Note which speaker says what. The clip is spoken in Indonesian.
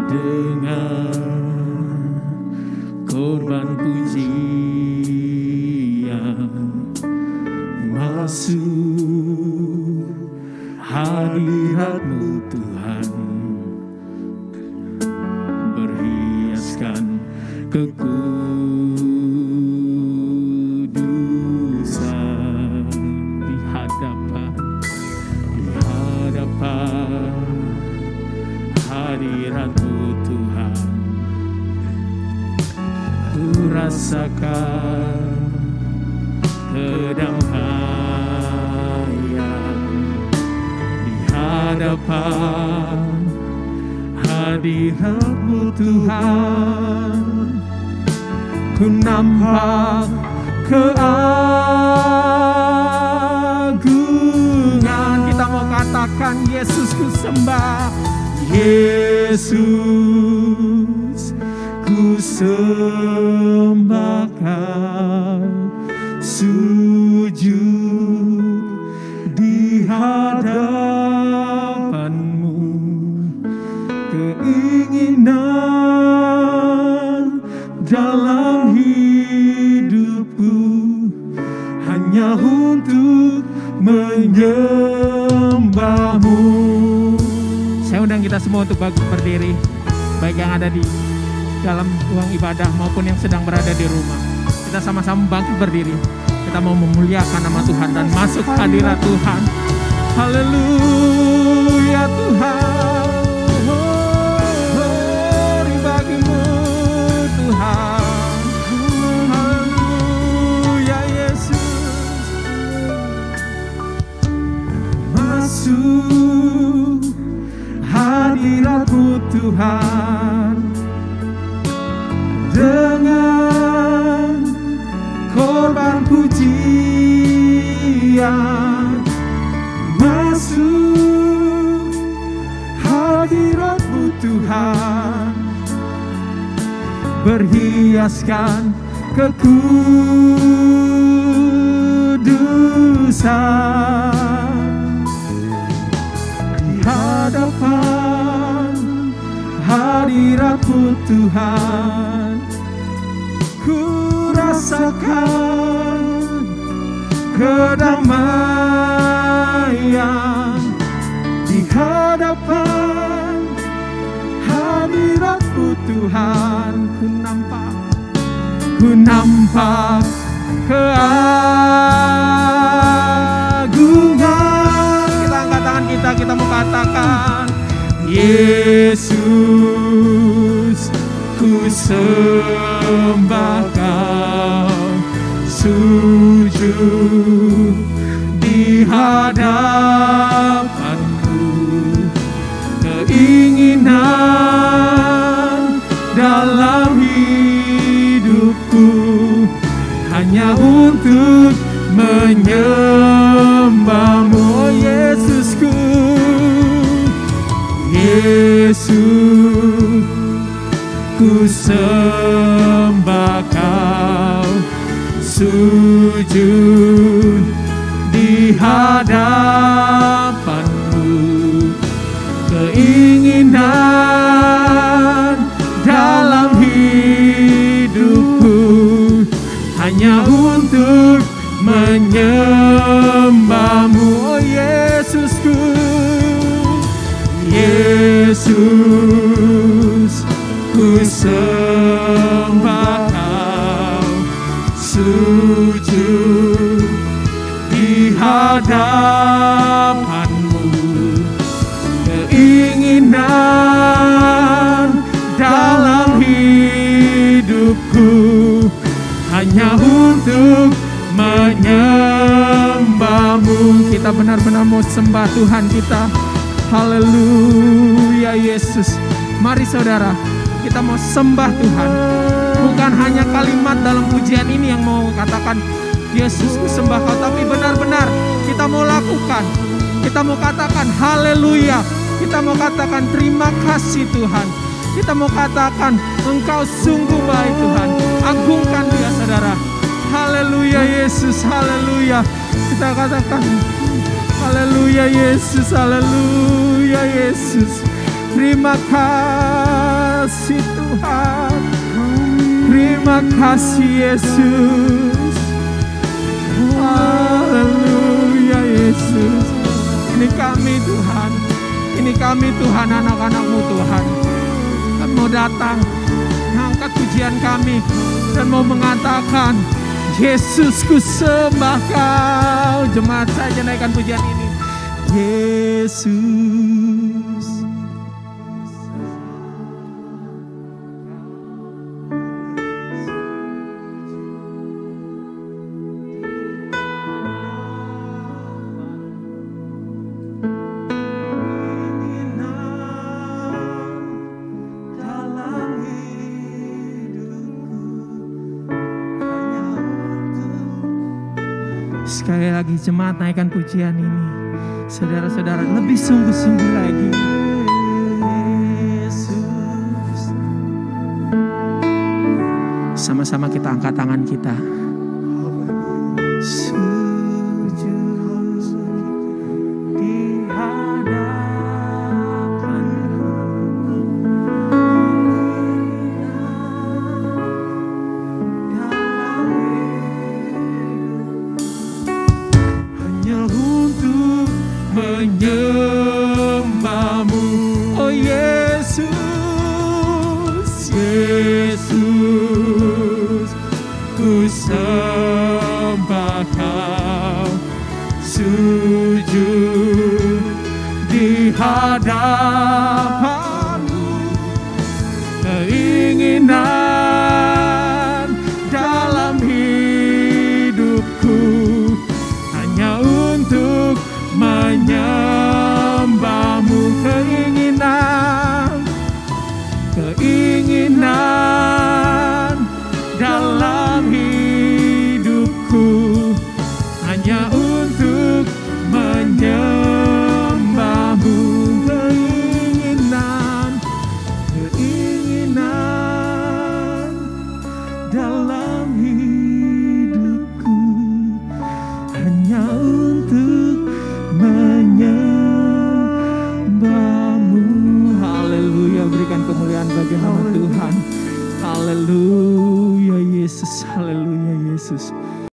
Speaker 1: dengan korban pujian masuk hadirat-Mu Tuhan, berhiaskan kekudusan di hadapan hadirat-Mu Tuhan. Ku rasakan kedamaian di hadapan hadirat-Mu Tuhan. Ku nampak keagungan. Kita mau katakan, Yesus ku sembah, Yesus ku sembah Kau, sujud di hadapan-Mu, keinginan dalam hidupku hanya untuk menyembah-Mu. Saya undang kita semua untuk berdiri, baik yang ada di dalam ruang ibadah maupun yang sedang berada di rumah. Kita sama-sama bangkit berdiri. Kita mau memuliakan nama Tuhan dan masuk hadirat Tuhan. Haleluya Tuhan. Glory bagi-Mu Tuhan. Haleluya Yesus. Masuk hadirat-Mu Tuhan dengan korban pujian. Masuk hadirat-Mu Tuhan, berhiaskan kekudusan di hadapan hadirat-Mu Tuhan. Ku rasakan kedamaian di hadapan hadirat-Mu Tuhan. Ku nampak keagungan. Kita angkat tangan kita mau katakan, Yesus ku sembah Kau, sujud di hadapan-Mu, keinginan dalam hidupku hanya untuk menyembah-Mu. Oh Yesusku, Yesus ku sembah Kau, sujud di hadapan-Mu, keinginan dalam hidupku hanya untuk menyembah-Mu. Oh Yesusku, Yesus ku sembah Kau, sujud di hadapan-Mu, keinginan dalam hidupku hanya untuk menyembah-Mu. Kita benar-benar mau sembah Tuhan kita. Haleluya Yesus. Mari saudara, kita mau sembah Tuhan. Bukan hanya kalimat dalam pujian ini yang mau katakan Yesus ku sembah Kau, tapi benar-benar kita mau lakukan. Kita mau katakan haleluya. Kita mau katakan terima kasih Tuhan. Kita mau katakan Engkau sungguh baik Tuhan. Agungkan Dia saudara. Haleluya Yesus, haleluya. Kita katakan haleluya Yesus, haleluya Yesus. Terima kasih kasih Tuhan. Terima kasih Yesus. Haleluya Yesus. Ini kami Tuhan. Ini kami Tuhan, anak-anak-Mu Tuhan. Kami mau datang, angkat pujian kami dan mau mengatakan, Yesus ku sembah Kau. Jemaat saja naikkan pujian ini. Yesus. Sekali lagi jemaat naikkan pujian ini. Saudara-saudara lebih sungguh-sungguh lagi. Yesus. Sama-sama kita angkat tangan kita. Sujud di hadapan-Mu. Menyembah-Mu, oh Yesus, Yesus, ku sembah Kau, sujud di hadapan-Mu, keinginan dalam hidupku hanya untuk menyembah-Mu, keinginan dalam hidupku hanya untuk menyembah-Mu, keinginan dalam hidupku hanya untuk menyembah-Mu. Haleluya, berikan kemuliaan bagi nama Tuhan. Haleluya Yesus, haleluya Yesus.